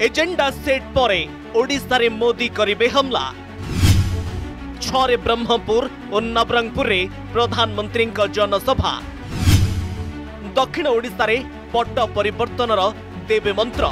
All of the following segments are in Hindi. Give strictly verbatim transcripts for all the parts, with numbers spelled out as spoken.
एजेंडा सेट परे ओडिशा रे मोदी करिबे हमला। छरे ब्रह्मपुर और नवरंगपुर रे प्रधानमंत्री जनसभा। दक्षिण ओडिशा रे पट्ट परिवर्तन देवे मंत्र।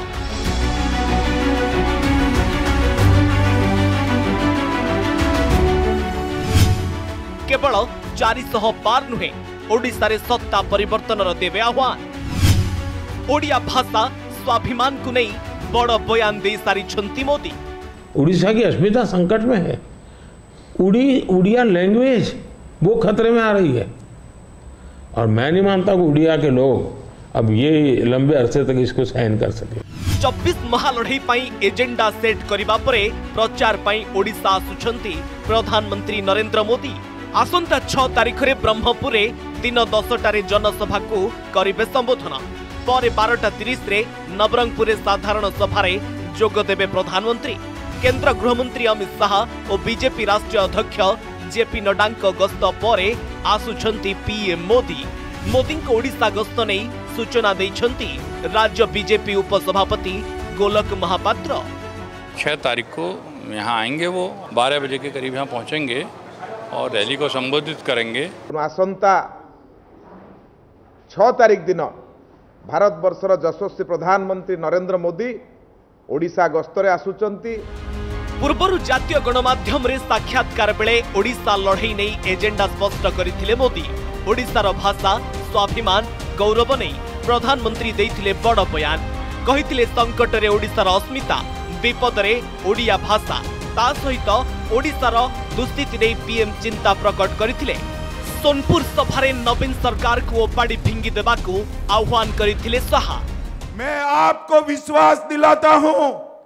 केवल चार सौ पार नुहे ओडिशा रे सत्ता परिवर्तन देवे आह्वान। ओडिया भाषा स्वाभिमान को नहीं बड़ बयान दे सारी छंती मोदी। उड़ीसा की अस्मिता संकट में है। उड़ी उड़िया लैंग्वेज वो खतरे में आ रही है और मैं नहीं मानता कि उड़िया के लोग अब ये लंबे अरसे तक इसको सहन कर सके। चौबीस महालढ़ई पाई एजेंडा सेट करिबा परे प्रचार पाई ओडिशा आसुछंती प्रधानमंत्री नरेंद्र मोदी। आसंता छह तारिख रे ब्रह्मपुर रे दिन दसटारे जनसभा को करिबे संबोधन। पर बारटा तीस रे नवरंगपुर रे साधारण सभा रे जोग देबे प्रधानमंत्री। केंद्र गृहमंत्री अमित शाह और बीजेपी राष्ट्रीय अध्यक्ष जेपी नड्डा गस्त पर आसुछंती पीएम मोदी। मोदी को ओडिशा गस्त नहीं सूचना देछंती राज्य बीजेपी उपसभापति गोलक महापात्र। छह तारीख को यहाँ आएंगे, वो बारह बजे के करीब यहाँ पहुँचेंगे और रैली को संबोधित करेंगे। आसंता छह तारीख दिन भारत वर्षर यशस्वी प्रधानमंत्री नरेंद्र मोदी ओडिशा गस्तरे आसुचंती। पूर्वर जातीय गणमाध्यम रे साक्षात्कार बेले ओडिशा लड़ई नहीं एजेंडा स्पष्ट करथिले मोदी। ओडिशार भाषा स्वाभिमान गौरव नहीं प्रधानमंत्री देइथिले बड़ बयान। कहिथिले संकट रे ओडिशार अस्मिता, विपद रे ओडिया भाषा, ता सहित ओडिशार दुस्थिति नहीं पीएम चिंता प्रकट करथिले। सोनपुर सभारे नवीन सरकार को ओपाड़ी फिंगी देवा को आह्वान करथिले शाह। मैं आपको विश्वास दिलाता हूं,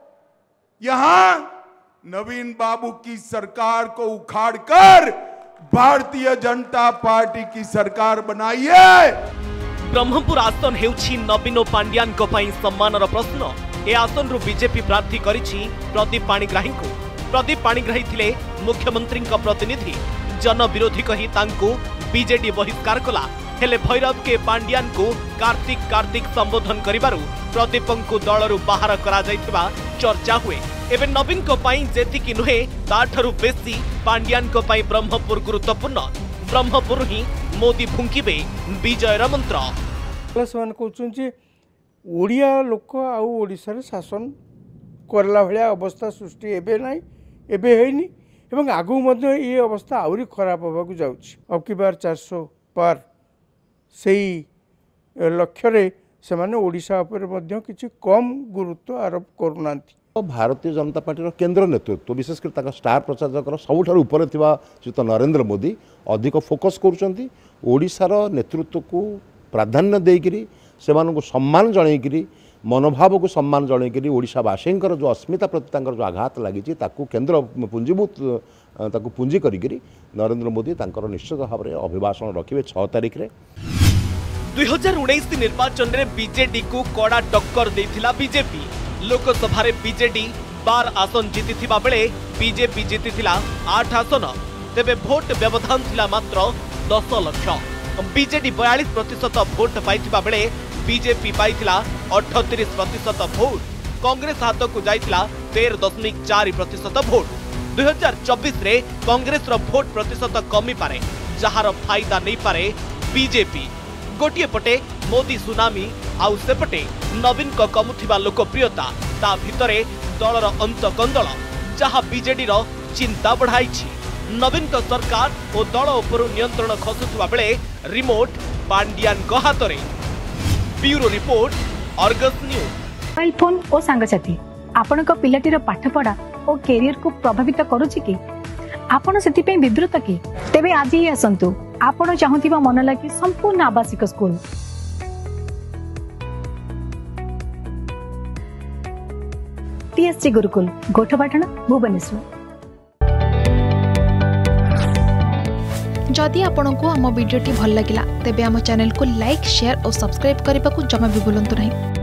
यहां नवीन बाबू की सरकार को उखाड़कर भारतीय जनता पार्टी की सरकार बनाइए। ब्रह्मपुर आसन हेउछि नवीन पांड्यान को पई सम्मानर प्रश्न। ए आसन रु बीजेपी प्रार्थी करिछि प्रदीप पाणिग्राही को। प्रदीप पाणिग्राही थिले मुख्यमंत्री का प्रतिनिधि। जन विरोधी कही तांको बीजेडी बहिष्कार कला। हेले भैरव के पांड्यान को कार्तिक कार्तिक संबोधन करिबारु प्रदीपं को दलरु बाहर करा जाइतबा चर्चा हुए। एबे नवीन को पाई जेति कि नुहे ताठरु बेसी पांड्यान को पाई ब्रह्मपुर गुरुत्वपूर्ण। ब्रह्मपुर ही मोदी फुंकिबे विजयर मंत्र। प्लस वन कहउछि ओडिया लोक आ ओडिसा रे शासन करला भलिया अवस्था सृष्टि एबे नाही, एबे हेइनी एवं आगु मध्य ये अवस्था आउरी खराब होबाकू जाउछि। अब की बार चार सौ पार सेही लक्ष्य रे सेमाने ओडिशा पर मध्य किछि कम गुरुत्व आरोप करूनांती। भारतीय जनता पार्टी केंद्र नेतृत्व विशेषकर स्टार प्रचारक सबुठार ऊपर थिबा श्रीयुत नरेंद्र मोदी अधिक फोकस करुचंती। ओडिशार नेतृत्व को प्राधान्य देकरी सेमानकु सम्मान जणैकरी मनोभाव को सम्मान जणैकरी ओडिशावासी जो अस्मिता प्रति जो आघात लगी केंद्र पुंजीभूत ताकू पुंजी करी नरेंद्र मोदी तांकर निश्चित भाव में अभिभाषण रखिए छह तारिख रे। दुई हजार उन्नीस निर्वाचन रे बीजेडी को कड़ा टक्कर देथिला बीजेपी। लोकसभा रे बीजेडी बार आसन जीतिथिबा बेले बीजेपी जीतिथिला आठ आसन। तेबे भोट व्यवधान थिला मात्र दस लाख। बीजेडी बयालीस प्रतिशत भोट पाइथिबा बेले बीजेपी पाइथिला अठतीस प्रतिशत भोट। कांग्रेस हाथ को जाइथिला तेरह दशमिक चार प्रतिशत भोट। दुई हजार चौबीस रे कांग्रेस रो भोट प्रतिशत कमी पारे, जहार फायदा नहीं पारे बीजेपी। गोटिए पटे मोदी सुनामी आउ सेपटे नवीन को कमुथिबा लोकप्रियता, ता भितरे दलर अंत कंदल जहां बीजेडी रो चिंता बढ़ाइछि। नवीन को सरकार और दल उपर नियंत्रण खसुवा बेले रिमोट पांड्यान को हाथ रे। Bureau report Argus news. Mobile phone और सांगसाथी आपण को पिलाटीर पाठपढ़ा और कैरियर को प्रभावित करूछि कि आपण सेति पे विब्रत कि तेबे आज ही आसंतु आपण चाहूतिबा मन लागी संपूर्ण आवासिक स्कूल टीएससी गुरुकुल गोठपाटण भुवनेश्वर। जदि आपंक आम भिडी भल लगा तेब आम चैनल को लाइक शेयर और सब्सक्राइब करने को जमा भी भूलु नहीं।